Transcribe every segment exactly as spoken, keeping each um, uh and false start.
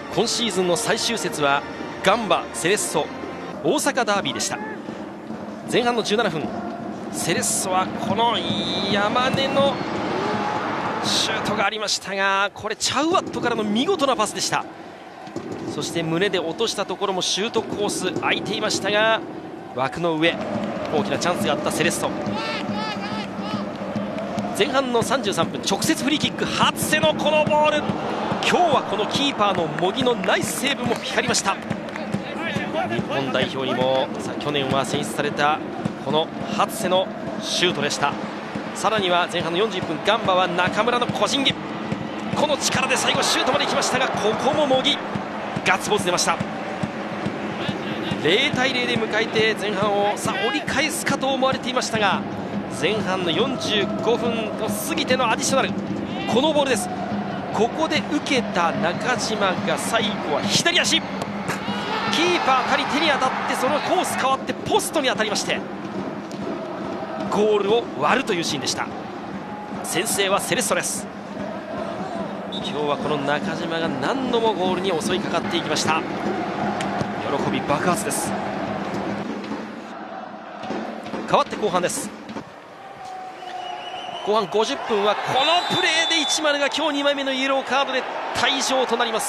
今シーズンの最終節はガンバセレッソ大阪ダービーでした。前半のじゅうななふん、セレッソはこの山根のシュートがありましたが、これチャウアットからの見事なパスでした。そして胸で落としたところもシュートコース空いていましたが、枠の上、大きなチャンスがあったセレッソ。前半のさんじゅうさんぷん、直接フリーキック、初瀬のこのボール、今日はこのキーパーの茂木のナイスセーブも光りました。日本代表にもさ去年は選出されたこの初瀬のシュートでした。さらには前半のよんじゅっぷん、ガンバは中村の個人技、この力で最後シュートまで行きましたが、ここも茂木ガッツポーズ出ました。ゼロたいゼロで迎えて前半をさあ折り返すかと思われていましたが、前半のよんじゅうごふんを過ぎてのアディショナル、このボールです。ここで受けた中島が最後は左足、キーパーたり手に当たってそのコース変わってポストに当たりましてゴールを割るというシーンでした。先制はセレッソです。今日はこの中島が何度もゴールに襲いかかっていきました。喜び爆発です。変わって後半です。後半ごじゅっぷんはこのプレーでいちまるが今日にまいめのイエローカードで退場となります。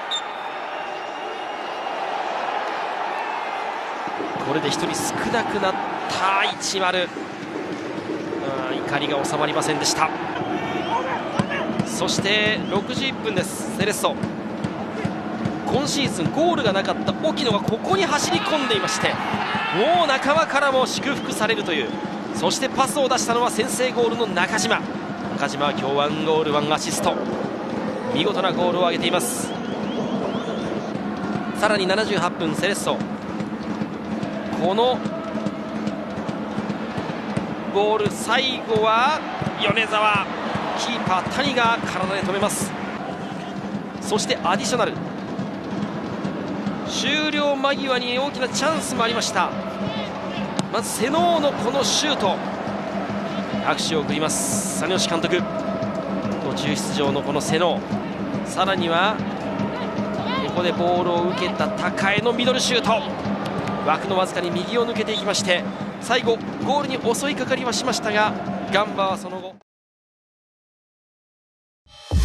これでひとり少なくなったいちまる、怒りが収まりませんでした。そしてろくじゅういっぷんです。セレッソ、今シーズンゴールがなかった沖野がここに走り込んでいまして、もう仲間からも祝福されるという、そしてパスを出したのは先制ゴールの中島。中島は今日ワンゴールワンアシスト、見事なゴールを挙げています。さらにななじゅうはっぷん、セレッソ、このボール最後は米沢、キーパー谷が体で止めます。そしてアディショナル終了間際に大きなチャンスもありました。まず瀬能のこのシュート、拍手を送ります実吉監督。途中出場のこの瀬能、さらにはここでボールを受けた高江のミドルシュート、枠のわずかに右を抜けていきまして、最後ゴールに襲いかかりはしましたが、ガンバはその後